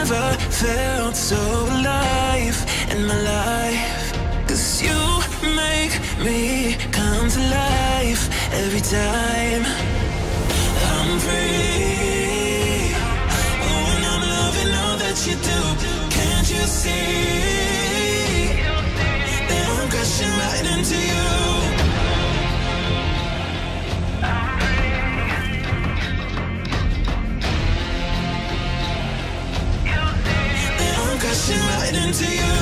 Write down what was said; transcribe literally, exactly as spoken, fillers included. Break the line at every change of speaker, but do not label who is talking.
never felt so alive in my life. 'Cause you make me come to life every time I'm free. Oh, and I'm loving all that you do. Can't you see that I'm crashing right into you? That I'm crashing right into you.